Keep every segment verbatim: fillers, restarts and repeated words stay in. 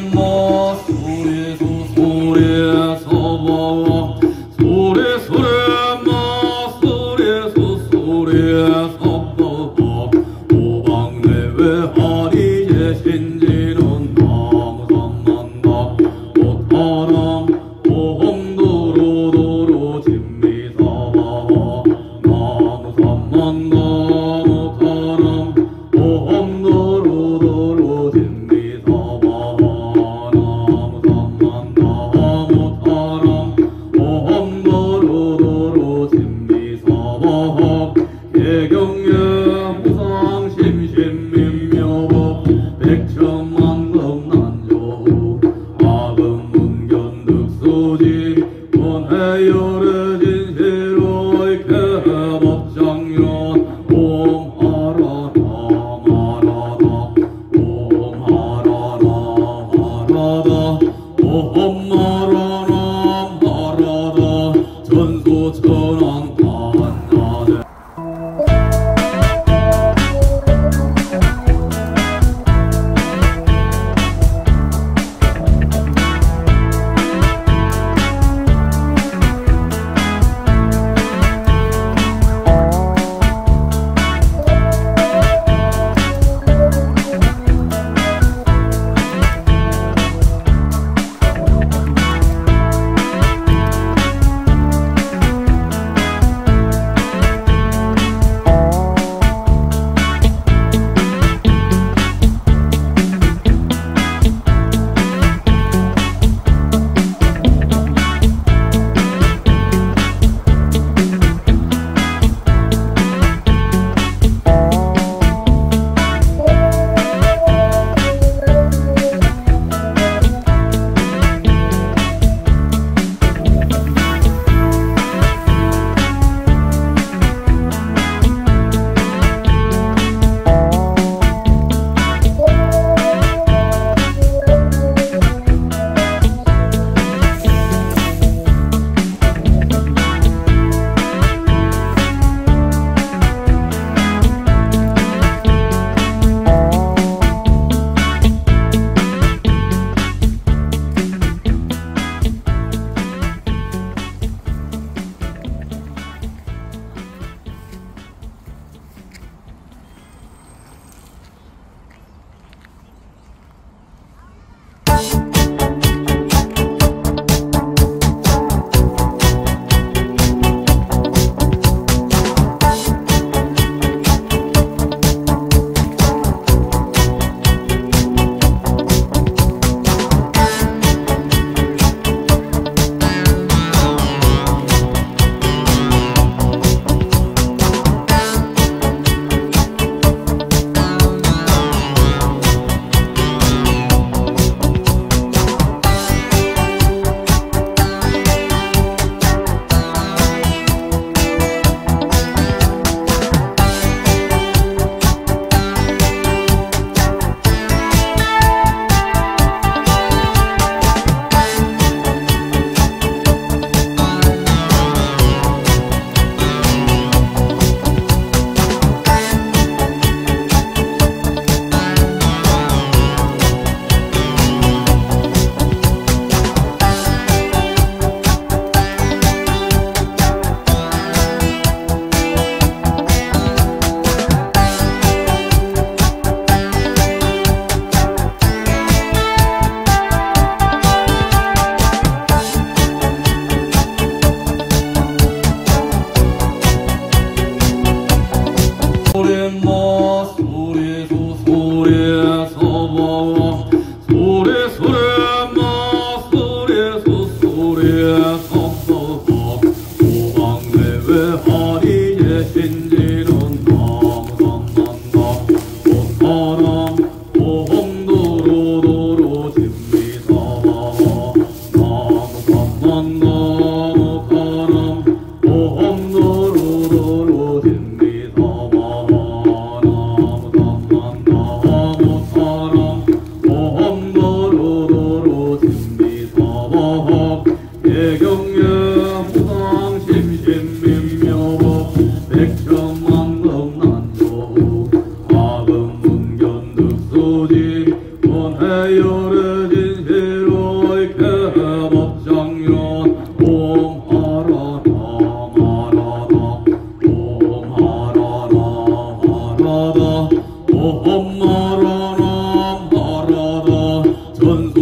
뭐 소리 소 소리 서버 소리 소리 뭐 소리 소 소리 서버 오방내외 하리 계신지는 나무산만다 못하람 오홍도로도로 진미사바 나무산만다 못하람 오홍도로도로 진미사바 나무산만다 못하람 오홍도로도로 진미사바 개경에 무상 심심민묘법 백천만 금난조 아금 문견 득수지 원해열의 진실의 개법장년 옴하라나 마라나 옴하라나 마라나 옴하라나 마라나 전소천왕 반야대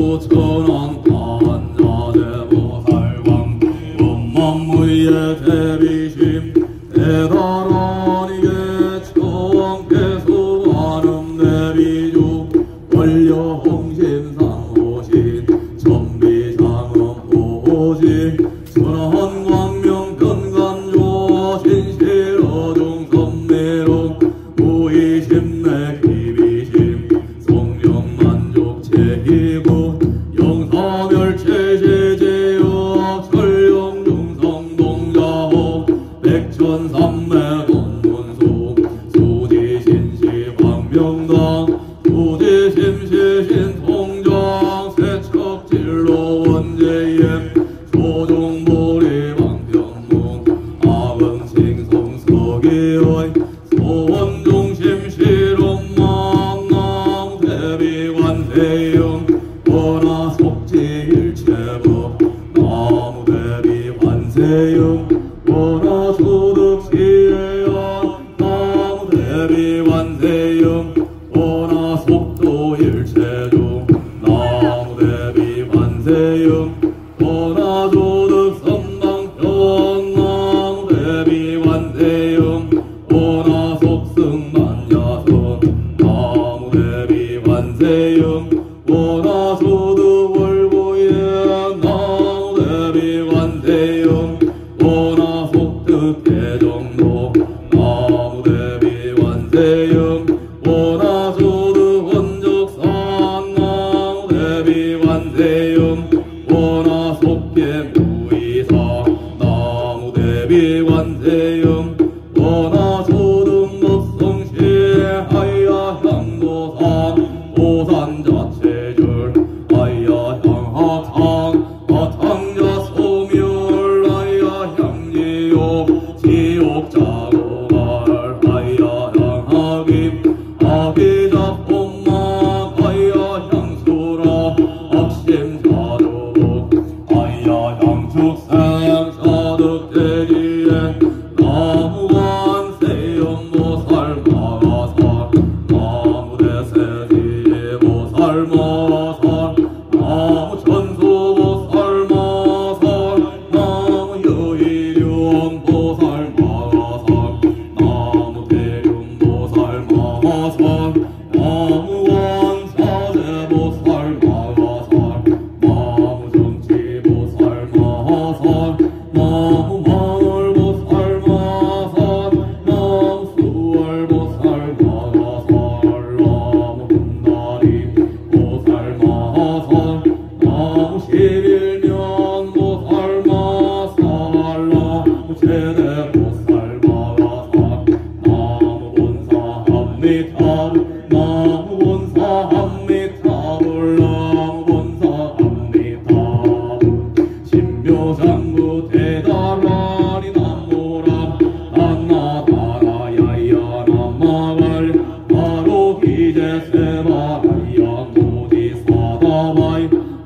천안 반야대보살광 원만무의 대비심 대단하니게 청계수관음 대비주 원료홍심상호신 천비장음호지 천안광명 변간조 신실어중 선미롱 무의심내 기비심 성령만족 제기구 영사멸체제제여 설령중성동자호 백천삼매건문수 수지신시 광명당 수지심시신통정 세척진로 원제예 소종보리 방평문 아금칭성서기의 소원중심실엄망남 대비관세영 원하속지일체법 나무대비관세영 원하소득시에야 나무대비관세영 원하속도일체중 나무대비관세영 원하소득선방편 나무대비관세영 원하속승만야선 나무대비관세영 원하소득월보예 나무대비관세영 원하속득대정도 나무대비관세영 원하소득원적산 나무대비관세영 원하속계무이사 나무대비관세영 원하소득목성시 하야향도산 오산자체줄 하야향하창 하창자소멸 하야향지옥 지옥자고갈 하야향하김 아비자본막 하야향수라 악심자조복 하야향축생 사득대기에 나무관세음보살마가살 나무대세지보살마살 나무천수보살마살 나무여의륜보살마가살 나무대륜보살마가살 나무원사제보살마가살 나무정치보살마가살 나무마을보살마가살 나무수월보살마가살 나무군다리보살마가살 나무십일년보살마살 나무제대보살마가살 나무본사합니타불 나무본사합니타불 나무본사합니타불 신묘장구 대다라니 남모라 안나다라야야 남마갈 바로 기제세바라야 모지사다바이